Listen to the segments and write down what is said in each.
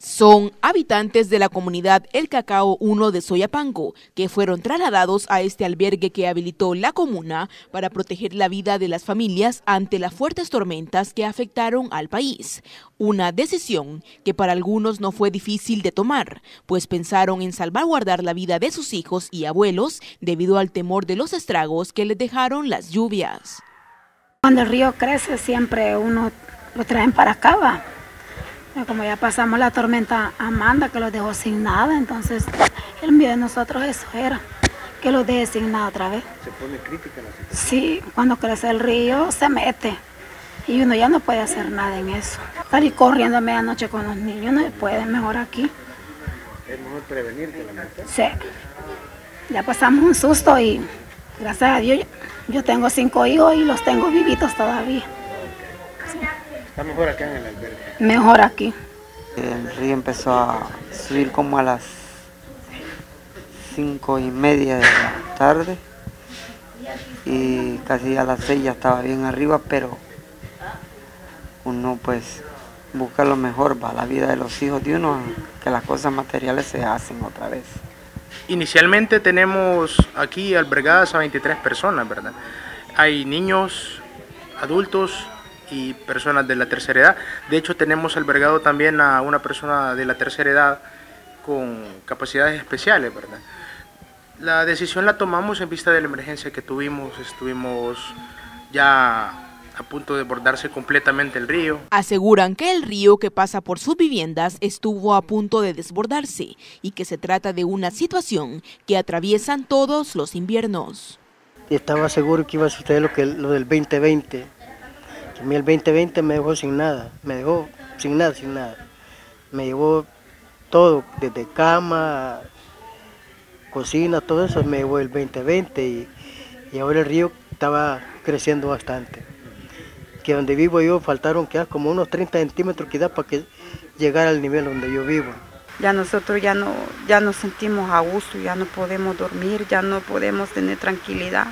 Son habitantes de la comunidad El Cacao 1 de Soyapango, que fueron trasladados a este albergue que habilitó la comuna para proteger la vida de las familias ante las fuertes tormentas que afectaron al país. Una decisión que para algunos no fue difícil de tomar, pues pensaron en salvaguardar la vida de sus hijos y abuelos debido al temor de los estragos que les dejaron las lluvias. Cuando el río crece siempre uno lo traen para acá, ¿va? Como ya pasamos la tormenta Amanda, que los dejó sin nada, entonces el miedo de nosotros eso era, que los deje sin nada otra vez. ¿Se pone crítica la situación? Sí, cuando crece el río se mete y uno ya no puede hacer nada en eso. Salir corriendo a medianoche con los niños no se puede, mejor aquí. ¿Es mejor prevenir que lamentar? Sí, ya pasamos un susto y gracias a Dios yo tengo 5 hijos y los tengo vivitos todavía. ¿Está mejor acá en el albergue? Mejor aquí. El río empezó a subir como a las 5:30 de la tarde y casi a las 6 ya estaba bien arriba, pero uno pues busca lo mejor para la vida de los hijos de uno, que las cosas materiales se hacen otra vez. Inicialmente tenemos aquí albergadas a 23 personas, ¿verdad? Hay niños, adultos y personas de la tercera edad. De hecho, tenemos albergado también a una persona de la tercera edad con capacidades especiales, ¿verdad? La decisión la tomamos en vista de la emergencia que tuvimos. Estuvimos ya a punto de desbordarse completamente el río. Aseguran que el río que pasa por sus viviendas estuvo a punto de desbordarse y que se trata de una situación que atraviesan todos los inviernos. Estaba seguro que iba a suceder lo del 2020. A mí el 2020 me dejó sin nada, sin nada. Me llevó todo, desde cama, cocina, todo eso me llevó el 2020 y ahora el río estaba creciendo bastante. Que donde vivo yo faltaron quizás como unos 30 centímetros quizás para que llegara al nivel donde yo vivo. Ya nosotros ya no sentimos a gusto, ya no podemos dormir, ya no podemos tener tranquilidad.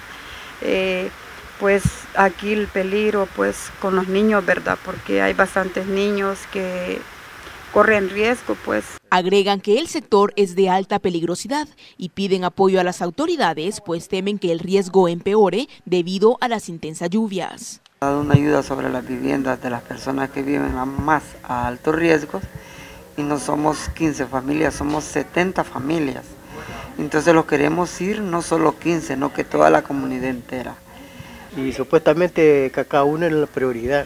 Pues aquí el peligro pues con los niños, ¿verdad? Porque hay bastantes niños que corren riesgo, pues. Agregan que el sector es de alta peligrosidad y piden apoyo a las autoridades, pues temen que el riesgo empeore debido a las intensas lluvias. Ha dado una ayuda sobre las viviendas de las personas que viven más a altos riesgos y no somos 15 familias, somos 70 familias. Entonces lo queremos ir no solo 15, no que toda la comunidad entera. Y supuestamente Cacao 1 era la prioridad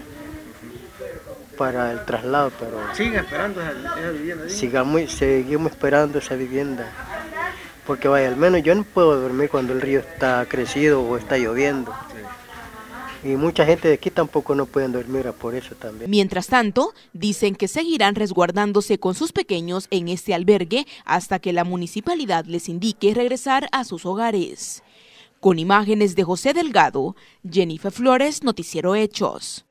para el traslado, pero ¿siguen esperando esa vivienda? Seguimos esperando esa vivienda, porque vaya, al menos yo no puedo dormir cuando el río está crecido o está lloviendo. Sí. Y mucha gente de aquí tampoco no pueden dormir por eso también. Mientras tanto, dicen que seguirán resguardándose con sus pequeños en este albergue hasta que la municipalidad les indique regresar a sus hogares. Con imágenes de José Delgado, Jennifer Flores, Noticiero Hechos.